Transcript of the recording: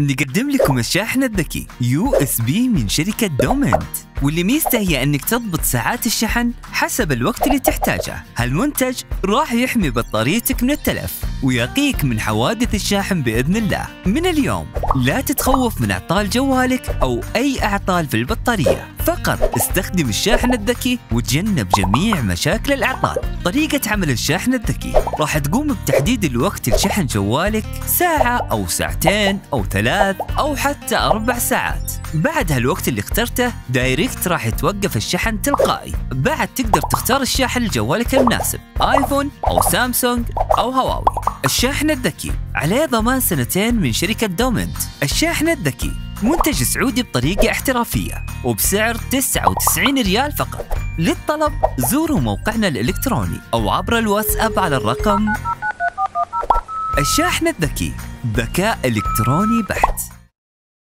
نقدم لكم الشاحن الذكي USB من شركة دومنت، واللي ميزته هي انك تضبط ساعات الشحن حسب الوقت اللي تحتاجه. هالمنتج راح يحمي بطاريتك من التلف ويقيك من حوادث الشاحن بإذن الله. من اليوم لا تتخوف من اعطال جوالك او اي اعطال في البطارية، فقط استخدم الشاحن الذكي وتجنب جميع مشاكل الاعطال. طريقة عمل الشاحن الذكي راح تقوم بتحديد الوقت لشحن جوالك ساعة او ساعتين او 3 او حتى 4 ساعات. بعد هالوقت اللي اخترته دايركت راح يتوقف الشحن تلقائي. بعد تقدر تختار الشاحن لجوالك المناسب، ايفون او سامسونج او هواوي. الشاحن الذكي عليه ضمان 2 من شركة دومنت. الشاحن الذكي منتج سعودي بطريقة احترافية وبسعر 99 ريال فقط. للطلب زوروا موقعنا الإلكتروني أو عبر الواتساب على الرقم. الشاحن الذكي ذكاء إلكتروني بحت.